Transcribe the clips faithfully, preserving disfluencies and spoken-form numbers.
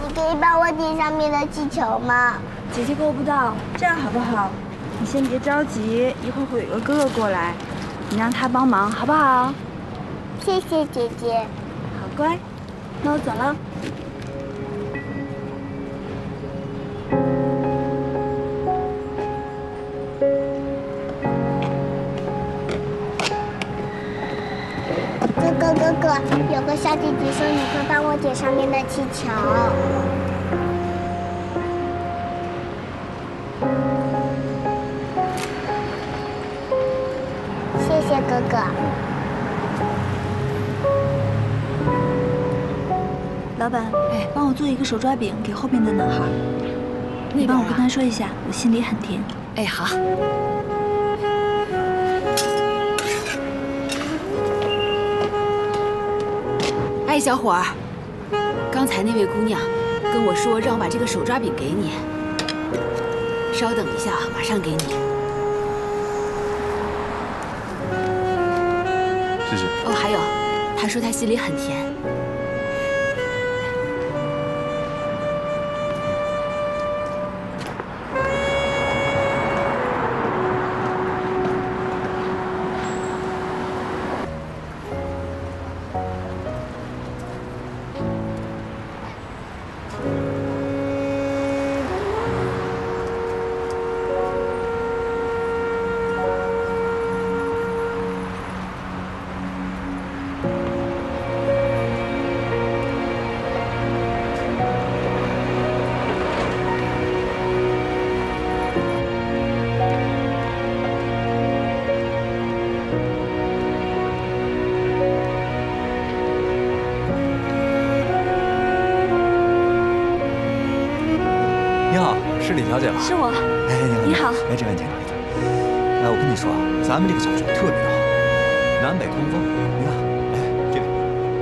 你可以帮我点上面的气球吗？ 姐姐够不到，这样好不好？你先别着急，一会儿会有个哥哥过来，你让他帮忙好不好？ 谢谢姐姐。 好乖，那我走了。 哥哥哥哥，有个小姐姐说你会帮我点上面的气球。谢谢哥哥。 老板，哎，帮我做一个手抓饼给后面的男孩。你帮我跟他说一下，我心里很甜。 哎，好。 哎，小伙儿，刚才那位姑娘跟我说让我把这个手抓饼给你，稍等一下，马上给你。 谢谢。 哦，还有，她说她心里很甜。 你好，是李小姐吧？ 是我。 哎，你好， 你好。 哎，这位请。哎，我跟你说啊，咱们这个小区特别的好，南北通风。你看，哎，这个。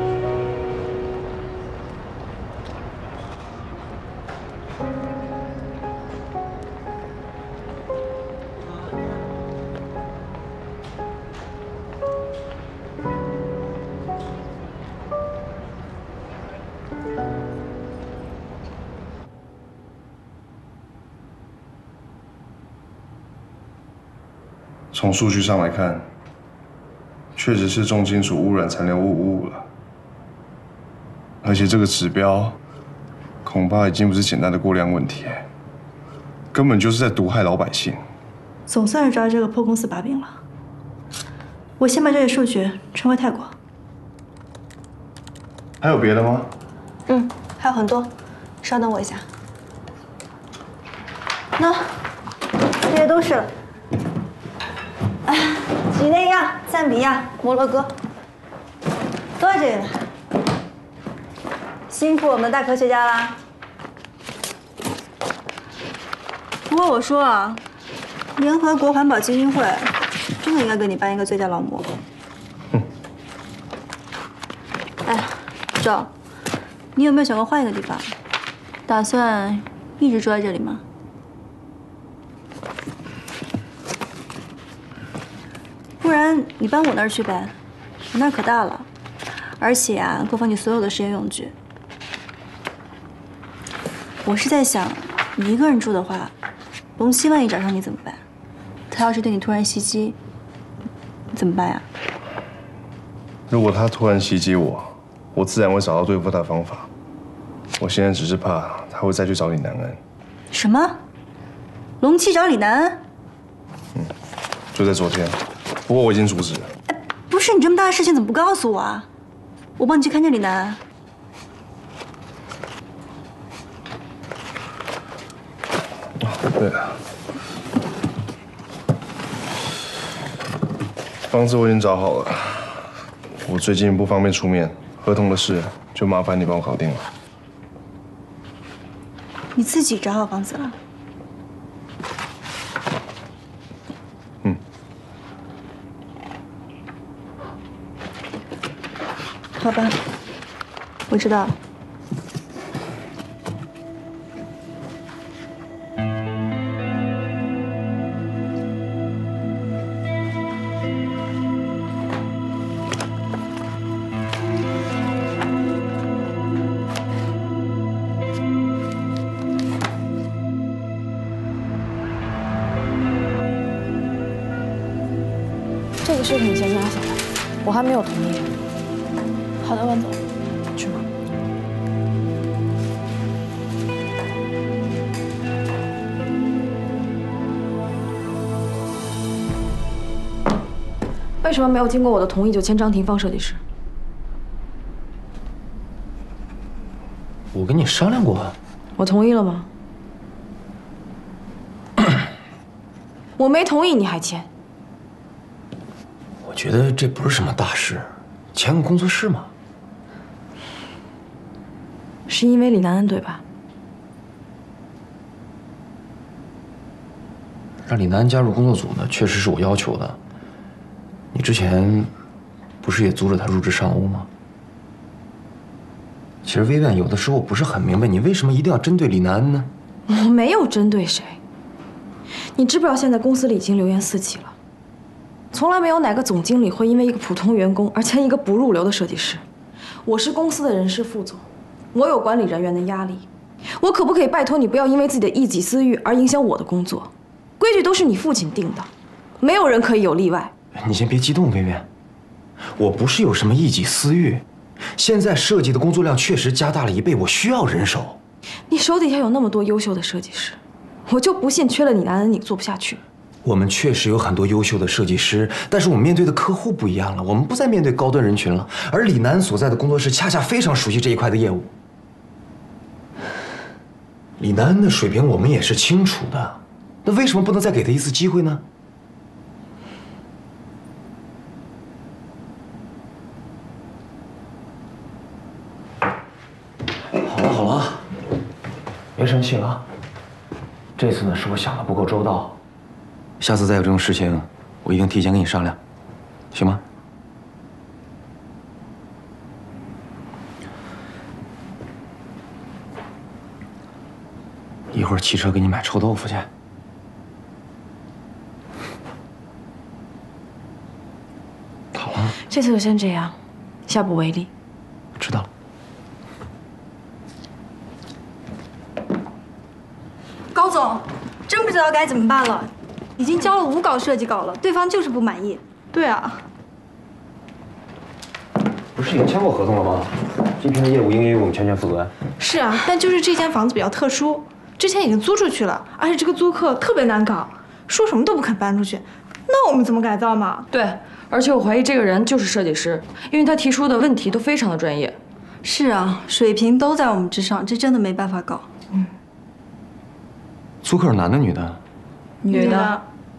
从数据上来看，确实是重金属污染残留物污污了，而且这个指标恐怕已经不是简单的过量问题，根本就是在毒害老百姓。 总算是抓这个破公司把柄了。我先把这些数据传回泰国。 还有别的吗？ 嗯，还有很多，稍等我一下。那这些都是了。 哎，几内亚、赞比亚、摩洛哥，都在这里呢。辛苦我们的大科学家啦。不过我说啊，联合国环保基金会真的应该给你颁一个最佳劳模。 嗯。 哎，周，你有没有想过换一个地方？打算一直住在这里吗？ 不然你搬我那儿去呗，我那儿可大了，而且啊，够放你所有的实验用具。我是在想，你一个人住的话，龙七万一找上你怎么办？他要是对你突然袭击，你怎么办呀？ 如果他突然袭击我，我自然会找到对付他的方法。我现在只是怕他会再去找李南恩。 什么？龙七找李南恩？ 嗯，就在昨天。 不过我已经阻止了。 哎，不是你这么大的事情怎么不告诉我啊？我帮你去看见李楠。 哦，对了，房子我已经找好了，我最近不方便出面，合同的事就麻烦你帮我搞定了。 你自己找好房子了？ 好吧，我知道了。 事情你先压下来，我还没有同意。好的，万总，去吧。为什么没有经过我的同意就签张婷放设计师？ 我跟你商量过。 我同意了吗？我没同意你还签？ 我觉得这不是什么大事，签个工作室嘛。 是因为李楠恩对吧？ 让李楠恩加入工作组呢，确实是我要求的。你之前不是也阻止他入职上屋吗？其实薇薇，有的时候我不是很明白，你为什么一定要针对李楠恩呢？ 我没有针对谁。你知不知道现在公司里已经流言四起了？从来没有哪个总经理会因为一个普通员工而签一个不入流的设计师。我是公司的人事副总，我有管理人员的压力。我可不可以拜托你不要因为自己的一己私欲而影响我的工作？规矩都是你父亲定的，没有人可以有例外。 你先别激动，薇薇，我不是有什么一己私欲。现在设计的工作量确实加大了一倍，我需要人手。 你手底下有那么多优秀的设计师，我就不信缺了你，南恩你做不下去。 我们确实有很多优秀的设计师，但是我们面对的客户不一样了，我们不再面对高端人群了。而李楠所在的工作室恰恰非常熟悉这一块的业务。李楠恩的水平我们也是清楚的，那为什么不能再给他一次机会呢？好了好了，别生气了啊。这次呢是我想的不够周到，下次再有这种事情，我一定提前跟你商量，行吗？一会儿骑车给你买臭豆腐去。好了， 这次就先这样，下不为例。 知道了。 高总，真不知道该怎么办了，已经交了五稿设计稿了，对方就是不满意。对啊。 不是已经签过合同了吗？这片的业务应该由我们全权负责。 是啊，但就是这间房子比较特殊，之前已经租出去了，而且这个租客特别难搞，说什么都不肯搬出去，那我们怎么改造嘛？ 对，而且我怀疑这个人就是设计师，因为他提出的问题都非常的专业。 是啊，水平都在我们之上，这真的没办法搞。嗯。 租客是男的女的？ 女的。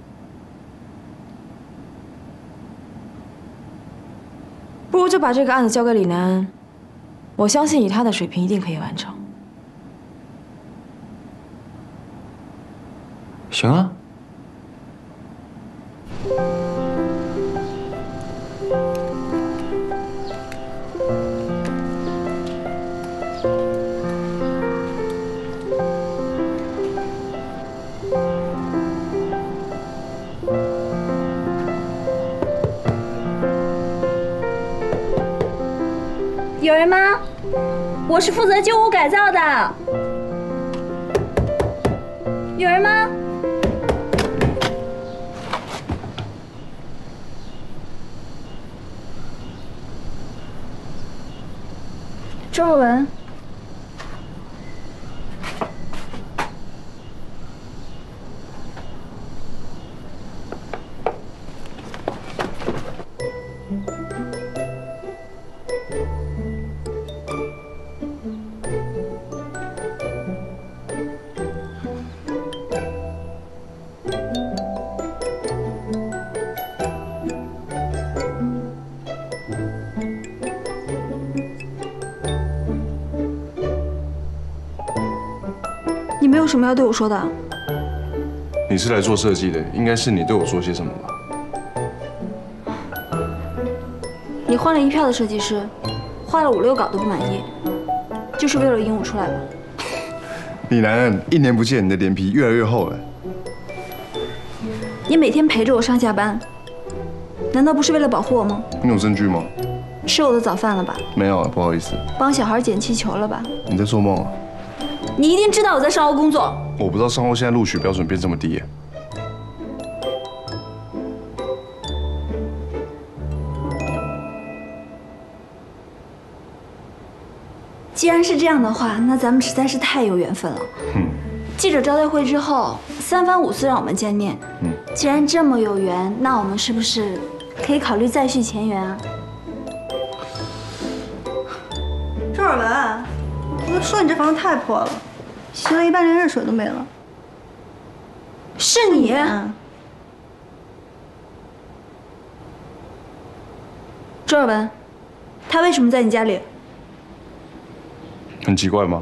不如就把这个案子交给李楠恩，我相信以他的水平一定可以完成。 行啊。 有人吗？我是负责旧屋改造的。有人吗？周若文。 你没有什么要对我说的？ 你是来做设计的，应该是你对我说些什么吧？ 你换了一票的设计师，画了五六稿都不满意，就是为了引我出来吧？ 李楠恩，一年不见，你的脸皮越来越厚了。 你每天陪着我上下班，难道不是为了保护我吗？ 你有证据吗？ 吃我的早饭了吧？ 没有，不好意思。 帮小孩捡气球了吧？ 你在做梦啊？ 你一定知道我在上欧工作。 我不知道上欧现在录取标准变这么低耶。 既然是这样的话，那咱们实在是太有缘分了。 嗯。 记者招待会之后，三番五次让我们见面。 嗯。 既然这么有缘，那我们是不是可以考虑再续前缘啊？ 周尔文，我都说你这房子太破了，洗了一半连热水都没了。 是你？ 嗯。 周尔文，他为什么在你家里？ 很奇怪吗？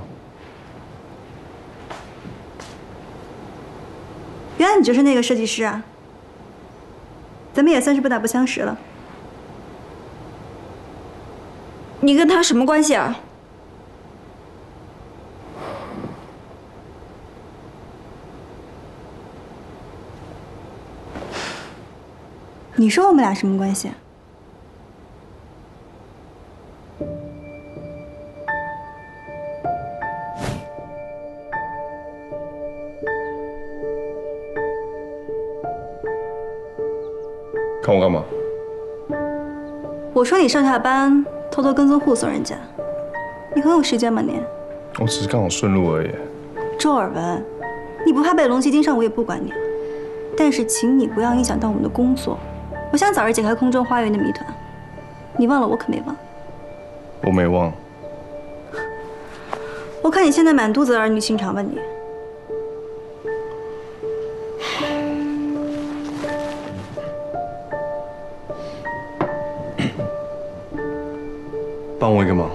原来你就是那个设计师啊！咱们也算是不打不相识了。 你跟他什么关系啊？ 你说我们俩什么关系啊？ 看我干嘛？ 我说你上下班偷偷跟踪护送人家，你很有时间吗你？ 我只是刚好顺路而已。 周尔文，你不怕被龙旗盯上，我也不管你了。但是请你不要影响到我们的工作。我想早日解开空中花园的谜团，你忘了我可没忘。 我没忘。 我看你现在满肚子儿女情长吧你。 帮我一个忙。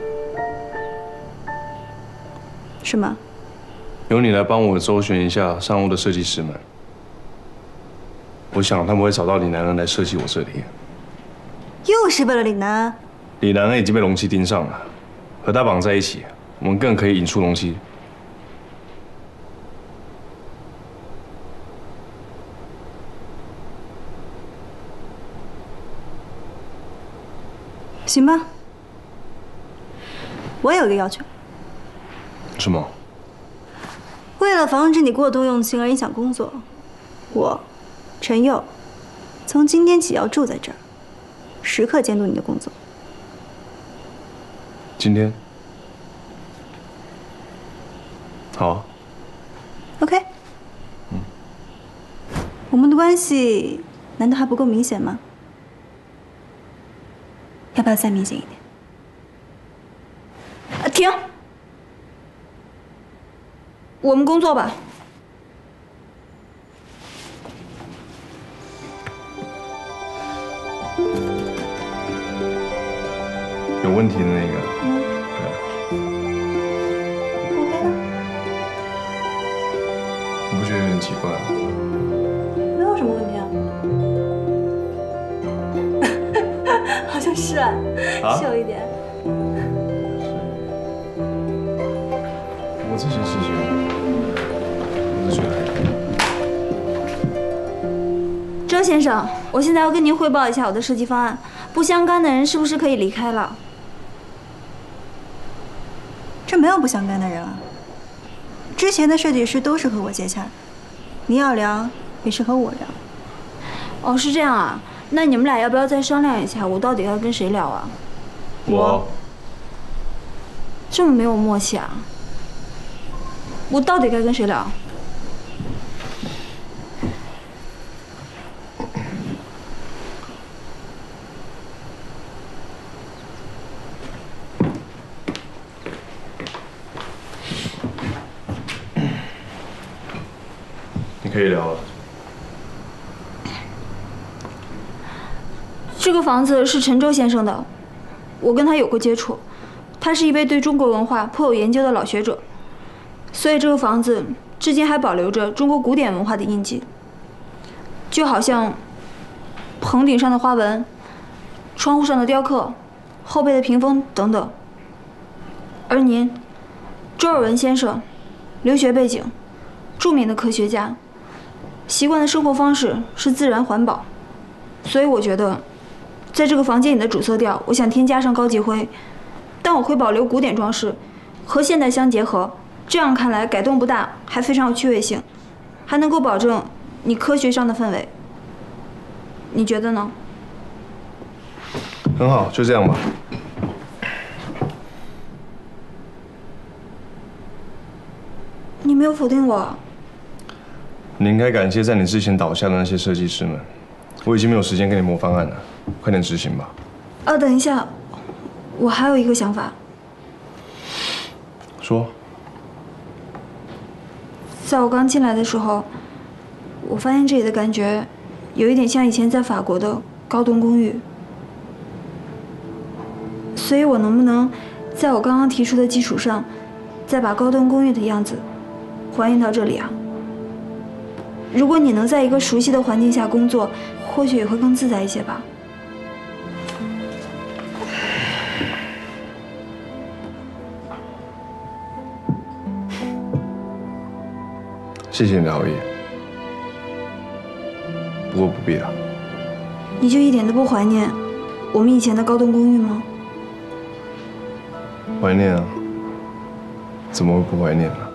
什么？ 由你来帮我周旋一下上屋的设计师们。我想他们会找到李南恩来设计我这里。 又是为了李南恩？ 李南恩已经被龙七盯上了，和他绑在一起，我们更可以引出龙七。 行吧。我有个要求。 什么？ 为了防止你过度用情而影响工作，我，陈佑，从今天起要住在这儿，时刻监督你的工作。 今天？好。 OK。嗯。我们的关系难道还不够明显吗？要不要再明显一点？ 啊，停！我们工作吧。 有问题的那个。 嗯。OK 的。 你不觉得有点奇怪吗？ 没有什么问题啊。好像是啊， 啊秀一点。 我这些事情，我是觉得。 周先生，我现在要跟您汇报一下我的设计方案，不相干的人是不是可以离开了？ 这没有不相干的人啊。之前的设计师都是和我接洽，你要聊也是和我聊。 哦，是这样啊。那你们俩要不要再商量一下，我到底要跟谁聊啊？ 我。 这么没有默契啊！我到底该跟谁聊？ 你可以聊了。 这个房子是陈舟先生的，我跟他有过接触，他是一位对中国文化颇有研究的老学者，所以这个房子至今还保留着中国古典文化的印记，就好像棚顶上的花纹、窗户上的雕刻、后背的屏风等等。而您，周尔文先生，留学背景，著名的科学家，习惯的生活方式是自然环保，所以我觉得。在这个房间里的主色调，我想添加上高级灰，但我会保留古典装饰，和现代相结合。这样看来改动不大，还非常有趣味性，还能够保证你科学上的氛围。你觉得呢？ 很好，就这样吧。 没有否定我。 你应该感谢在你之前倒下的那些设计师们。我已经没有时间给你磨方案了，快点执行吧。 哦，等一下，我还有一个想法。 说。 在我刚进来的时候，我发现这里的感觉有一点像以前在法国的高端公寓。所以我能不能在我刚刚提出的基础上，再把高端公寓的样子还原到这里啊？如果你能在一个熟悉的环境下工作，或许也会更自在一些吧。 谢谢你的好意，不过不必了。 你就一点都不怀念我们以前的高端公寓吗？ 怀念啊，怎么会不怀念呢？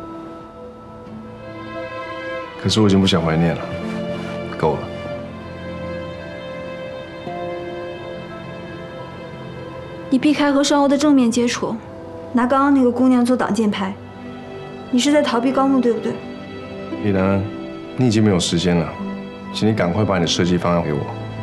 可是我已经不想怀念了，够了。 你避开和上欧的正面接触，拿刚刚那个姑娘做挡箭牌，你是在逃避高木，对不对？ 李楠，你已经没有时间了，请你赶快把你的设计方案给我。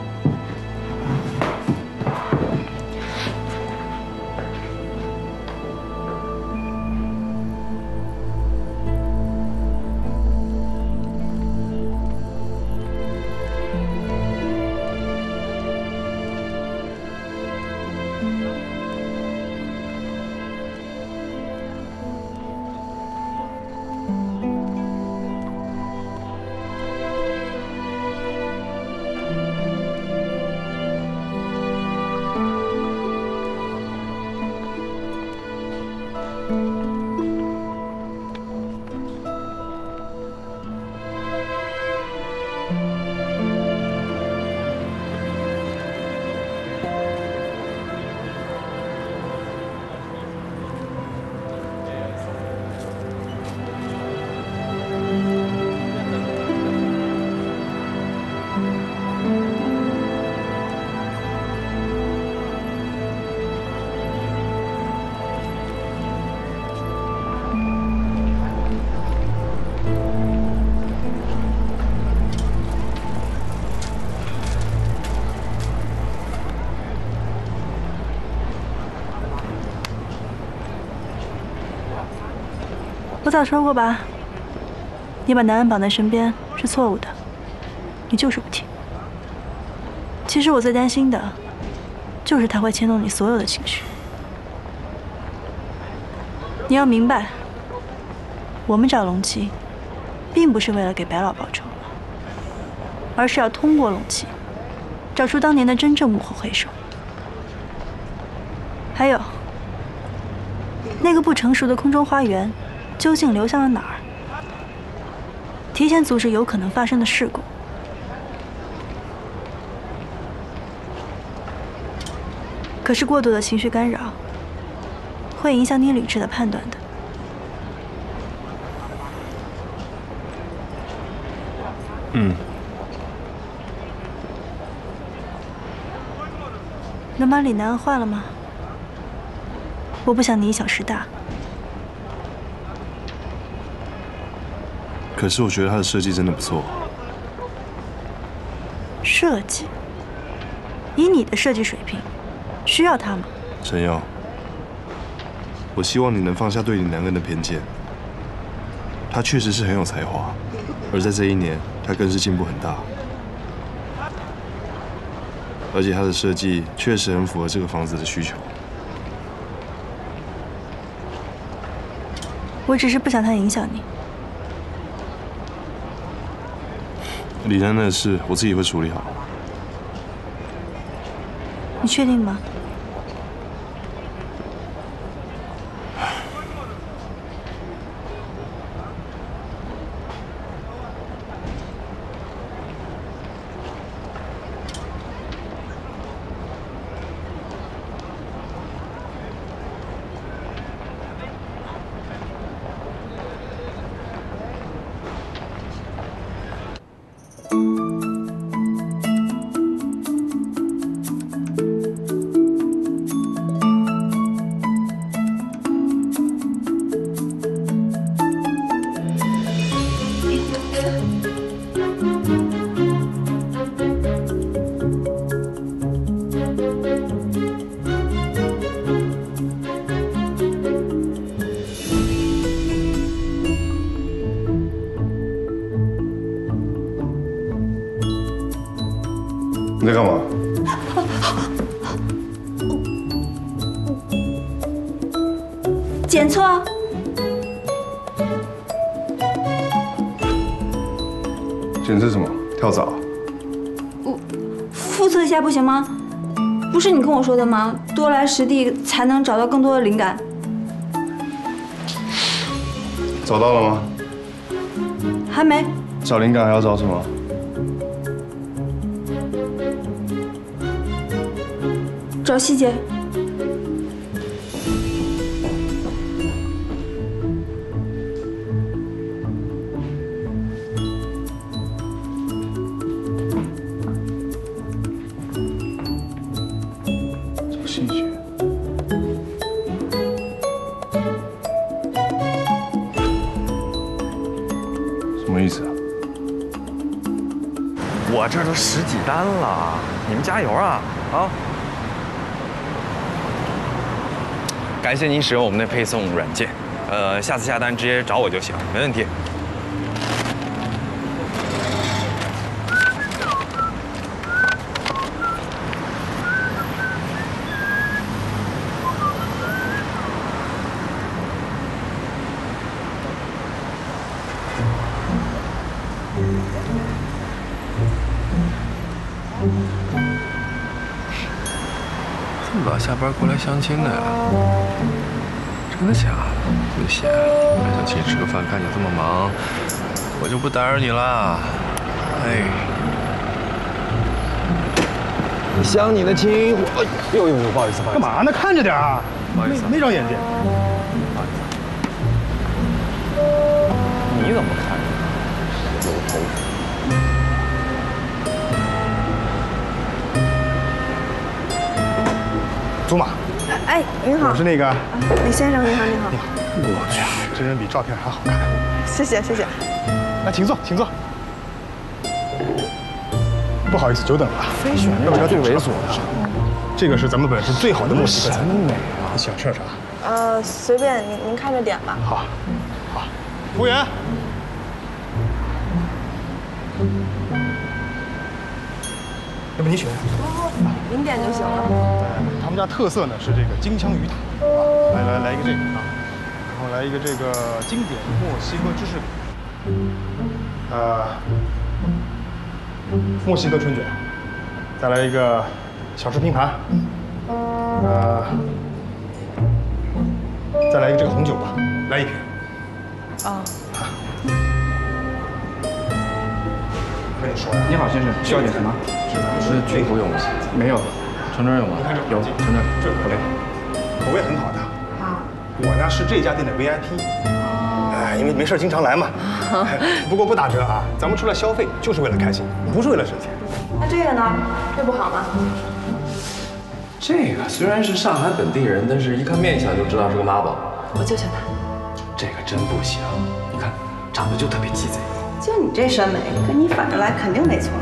我早说过吧，你把男人绑在身边是错误的，你就是不听。其实我最担心的，就是他会牵动你所有的情绪。你要明白，我们找龙七，并不是为了给白老报仇，而是要通过龙七，找出当年的真正幕后黑手。还有，那个不成熟的空中花园。究竟流向了哪儿？提前阻止有可能发生的事故。可是过度的情绪干扰，会影响你理智的判断的。 嗯。 能把李南恩换了吗？我不想你以小失大。 可是我觉得他的设计真的不错。 设计？以你的设计水平，需要他吗？ 陈耀，我希望你能放下对李南恩的偏见。他确实是很有才华，而在这一年，他更是进步很大。而且他的设计确实很符合这个房子的需求。 我只是不想他影响你。 李楠的事，我自己会处理好。 你确定吗？ 检测啊。 检测什么？跳蚤？ 我复测一下不行吗？不是你跟我说的吗？多来实地才能找到更多的灵感。 找到了吗？ 还没。 找灵感还要找什么？ 找细节。 找细节。什么意思啊？ 我这都十几单了，你们加油啊！啊！感谢您使用我们的配送软件，呃，下次下单直接找我就行，没问题。这么早下班过来相亲的呀？真的假的？这么闲，还想请你吃个饭？看你这么忙，我就不打扰你啦。哎，想你的亲，我哎呦呦呦，不好意思，不好意思。 干嘛呢？看着点啊！ 不好意思， 没长眼睛。 不好意思。你怎么看着？有头发。 祖玛， 哎，您好， 我是那个李先生，您好，您好。 你好，我去，这人比照片还好看。 谢谢，谢谢。 来，请坐，请坐。不好意思，久等了。 非选那个最猥琐的。 这个是咱们本市最好的墨西哥菜。 真美啊！ 你想吃点啥？ 呃，随便您您看着点吧。 好，好。服务员。要不你选？ 您点就行了。 他们家特色呢是这个金枪鱼塔啊，来来来一个这个啊，然后来一个这个经典墨西哥芝士饼，呃，墨西哥春卷，再来一个小吃拼盘，呃，再来一个这个红酒吧，来一瓶。 啊。 我跟你说呀， 你好，先生，需要点什么？ 是巨头有吗？没有。橙汁有吗？有，橙汁。 这口味，口味很好的。 啊。 我呢是这家店的 V I P。哎，因为没事经常来嘛。不过不打折啊，咱们出来消费就是为了开心，不是为了省钱。 那这个呢？这不好吗？ 这个虽然是上海本地人，但是一看面相就知道是个妈宝。 我就选它。 这个真不行，你看长得就特别鸡贼。 就你这审美，跟你反着来肯定没错。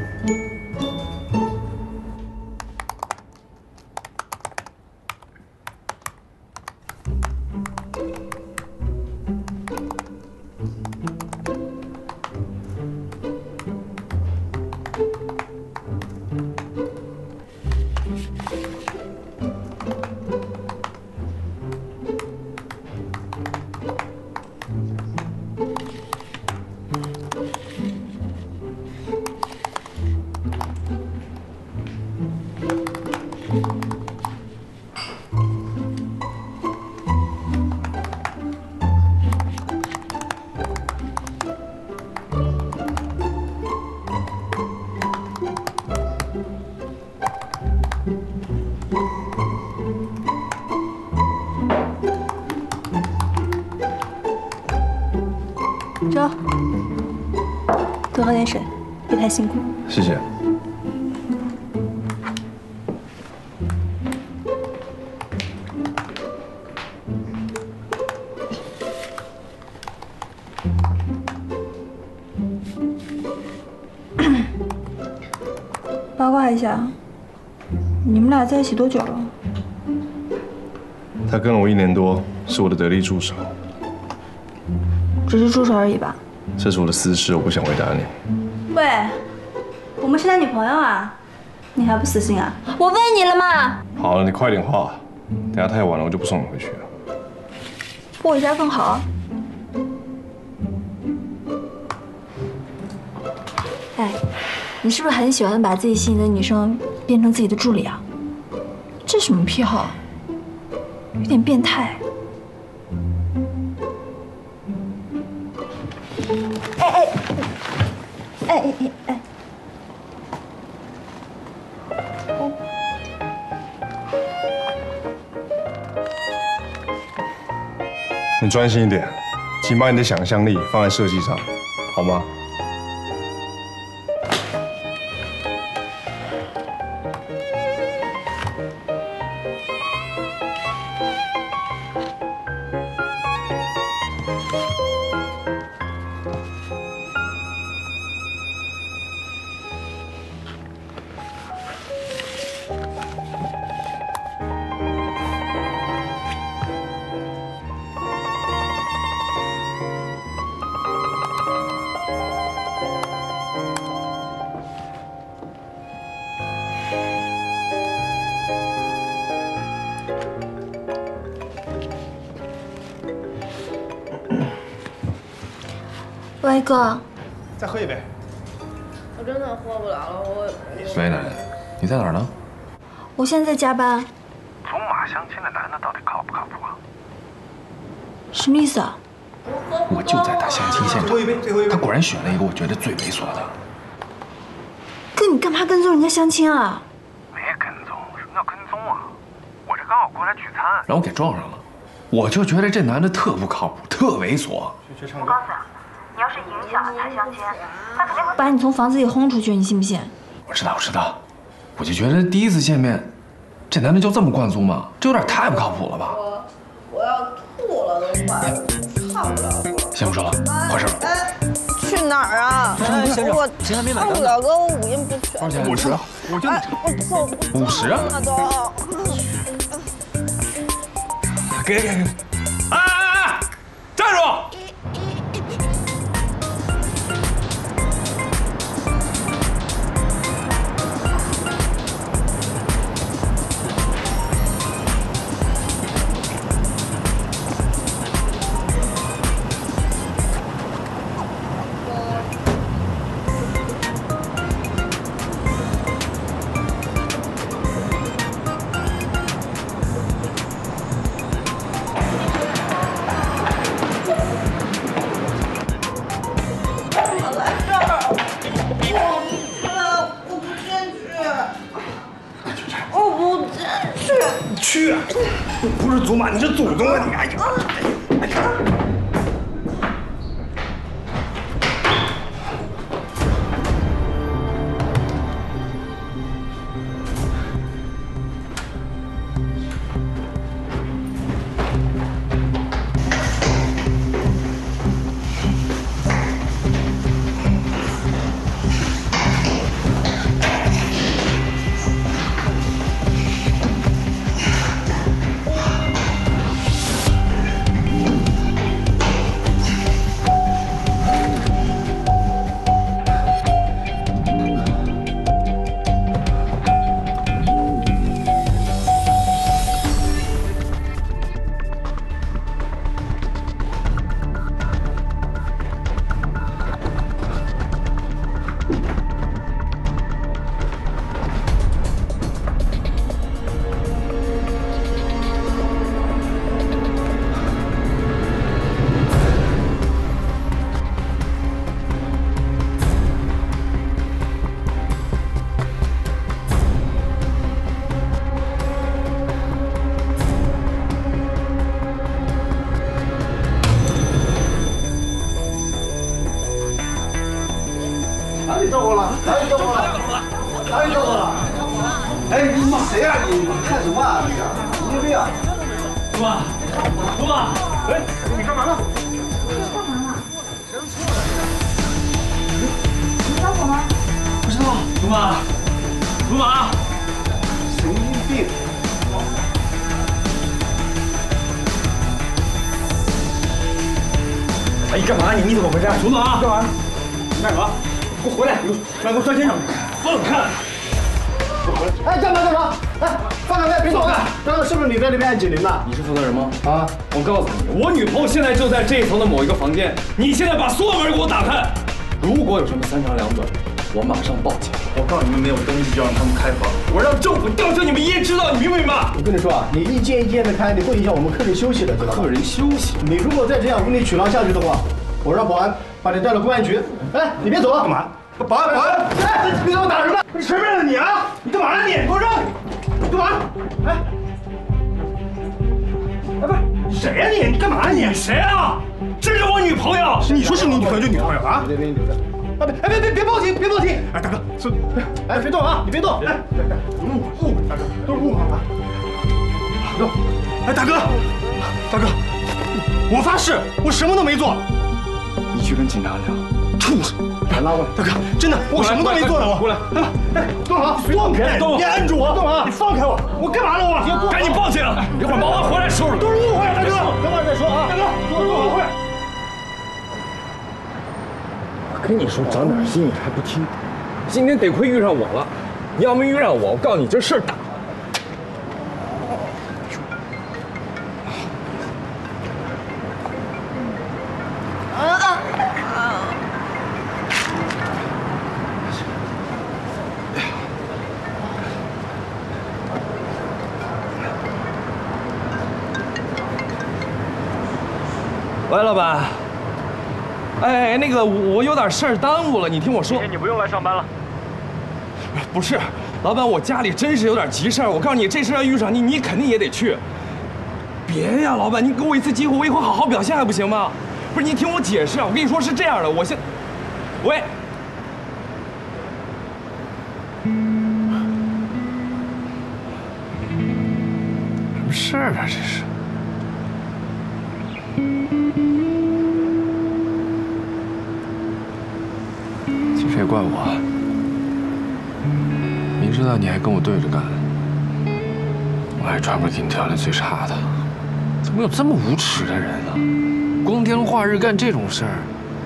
走，多喝点水，别太辛苦。 谢谢。 八卦一下，你们俩在一起多久了？ 他跟了我一年多，是我的得力助手。 只是助手而已吧？ 这是我的私事，我不想回答你。 喂，我们是男女朋友啊，你还不死心啊？我问你了嘛。 好了，你快点画，等下太晚了，我就不送你回去了。 我家更好啊。哎，你是不是很喜欢把自己心仪的女生变成自己的助理啊？这什么癖好？有点变态。哎哎哎哎哎哎！ 你专心一点，请把你的想象力放在设计上，好吗？ 歪哥， 再喝一杯。 我真的喝不了了，我。 喂，奶奶，你在哪儿呢？ 我现在在加班。 祖玛相亲的男的到底靠不靠谱啊？ 什么意思啊？ 我就在他相亲现场，他果然选了一个我觉得最猥琐的。 哥，你干嘛跟踪人家相亲啊？ 没跟踪，什么叫跟踪啊？我这刚好过来聚餐， 让我给撞上了。我就觉得这男的特不靠谱，特猥琐。 我告诉你，你要是影响了他相亲，他肯定会把你从房子里轰出去，你信不信？ 我知道，我知道，我就觉得第一次见面，这男的就这么灌足吗？这有点太不靠谱了吧？ 我我要吐了都快，唱不了歌。 先不说了，换事了。 哎，去哪儿啊？ 先生， 我钱还没买唱不了歌，我五音不全。 多少钱？五十。 我就哎，我我五十啊？ 都。 给给给！哎哎哎！站住！ 去！不是祖玛，你是祖宗啊！你哎呀！哎呀！ 哪里着火了？哪里着火了？哪里着火了？哎，你骂谁啊你？你看什么啊？你神经病啊！ 祖玛，祖玛，哎， 你干嘛呢？ 干嘛呢？ 扔错了。 你着火吗？ 不知道，祖玛，祖玛， 神经病！ 哎，你干嘛？你你怎么回事？祖玛，干嘛？你干什么？给我回来！来，给我抓奸上！放开！ 哎，干嘛干嘛？ 哎，放开，别走啊！刚刚是不是你在那边按警铃呢？ 你是负责人吗？ 啊！ 我告诉你，我女朋友现在就在这一层的某一个房间。你现在把所有门给我打开。如果有什么三长两短，我马上报警。我告诉你们，没有登记就让他们开房，我让政府调查你们一夜知道，你明不明白？ 我跟你说啊，你一间一间的开，你会影响我们客人休息的，知道吧？ 客人休息。 你如果再这样无理取闹下去的话，我让保安把你带到公安局。哎，你别走啊！干嘛？保安，保安！哎，你怎么打人呢？你谁认了你啊？你干嘛呢你？给我让！你干嘛？哎，哎，不是，谁呀你？你干嘛你？ 谁啊？这是我女朋友。 你说是你女朋友就女朋友啊？别别别别！啊别哎别别别报警！别报警！哎大哥，是，哎别动啊！你别动！哎，误误大哥，都是误会啊！别动！哎大哥，大哥，我发誓我什么都没做。 你去跟警察聊。畜生！ 拉过来，大哥，真的，我什么都没做的，我。过来，哎，哎，动手，放开！你按住我，干嘛？你放开我！我干嘛了我？ 赶紧报警！一会儿保安回来收拾。 都是误会，大哥，等会儿再说啊。大哥，都是误会。 我跟你说，长点心你还不听。今天得亏遇上我了，你要没遇上我，我告诉你这事儿大。喂，老板。哎，那个我有点事儿耽误了，你听我说。 今天你不用来上班了。 不是，老板，我家里真是有点急事儿。我告诉你，这事要遇上你，你肯定也得去。别呀，老板，你给我一次机会，我以后好好表现还不行吗？不是，你听我解释啊，我跟你说是这样的，我现，喂。什么事儿啊？这是。其实也怪我，明知道你还跟我对着干，我还专门给你挑那最差的。怎么有这么无耻的人呢？光天化日干这种事儿。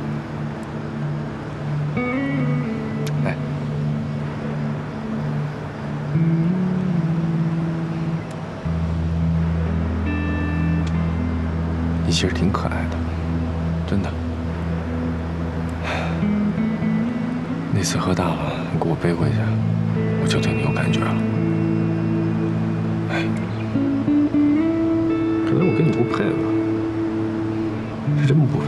哎，你其实挺可爱的，真的。那次喝大了，你给我背回去，我就对你有感觉了。哎，可能我跟你不配吧，是真不配。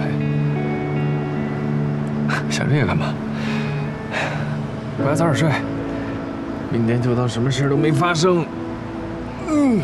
想这个干嘛？回来早点睡，明天就当什么事都没发生。嗯。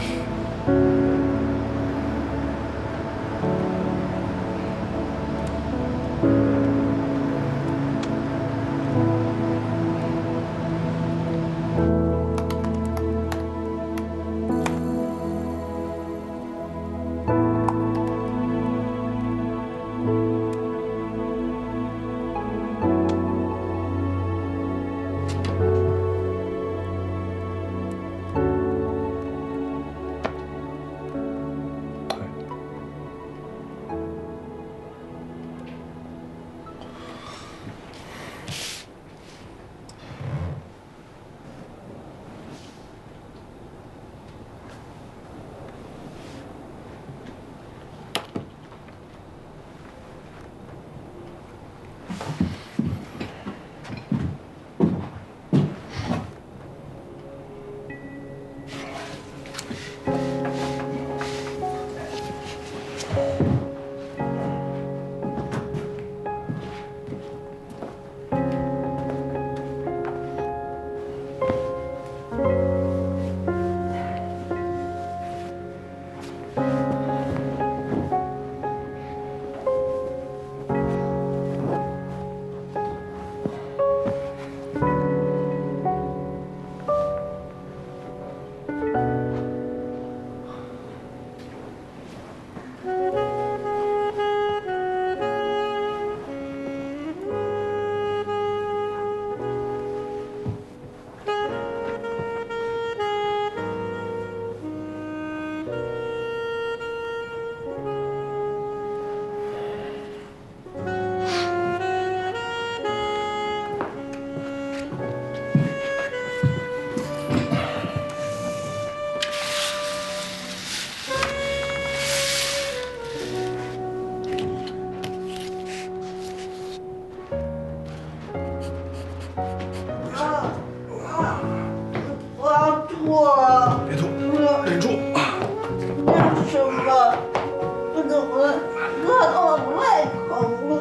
什么？我怎么看到我胃疼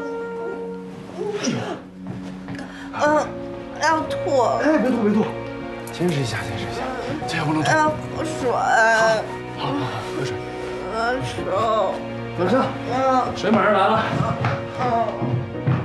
了？嗯，要吐。 哎，别吐，别吐，坚持一下，坚持一下，千万不能吐。 要喝水。 好好好，喝水。 喝水。 等下。 嗯。 水马上来了。 嗯。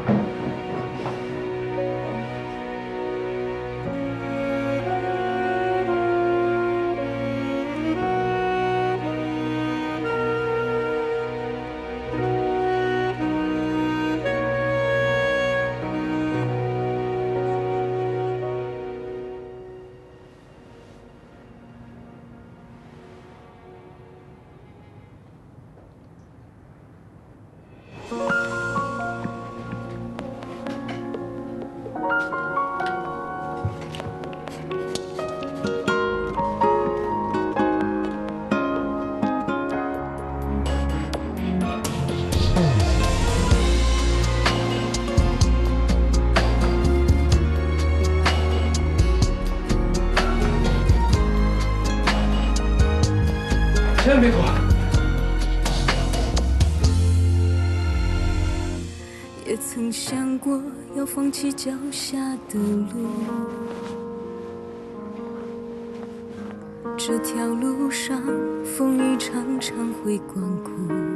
千万别吐。 也曾想过要放弃脚下的路，这条路上风雨常常会光顾。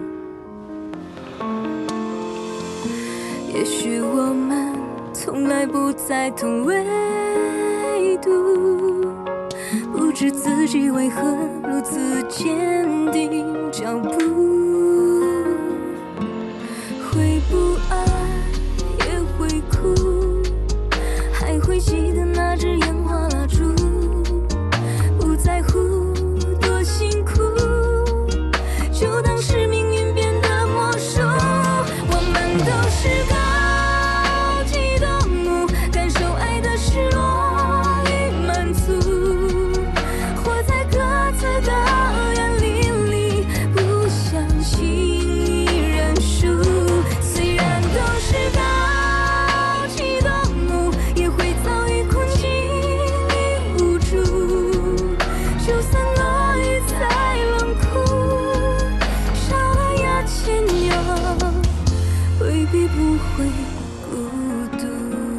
也许我们从来不在同维度。 不知自己为何如此坚定脚步，会不爱也会哭，还会记得那支烟花蜡烛，不在乎多辛苦，就当是命运变的魔术。我们都是高级动物，感受爱的失落与满足。 的园林里，不想轻易认输。虽然都是高级动物，也会遭遇困境与无助。就算落雨再冷酷，少了牙签咬，未必不会孤独。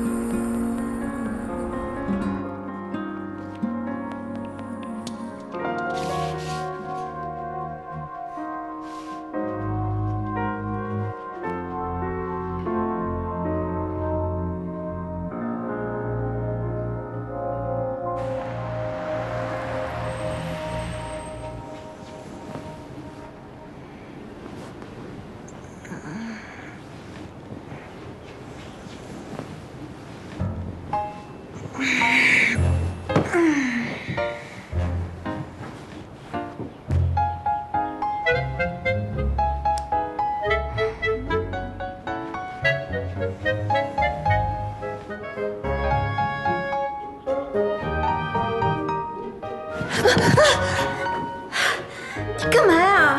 你干嘛呀？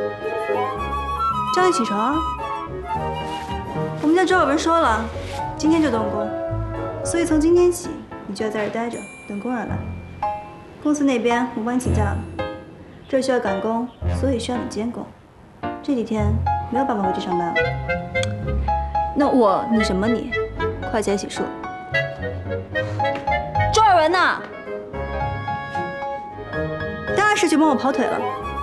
叫你起床。我们家周小文说了，今天就动工，所以从今天起，你就要在这待着，等工人来。公司那边我帮你请假了，这需要赶工，所以需要你监工。这几天没有办法回去上班了。那我你什么你？快起来洗漱。周尔文呐，当然是去帮我跑腿了。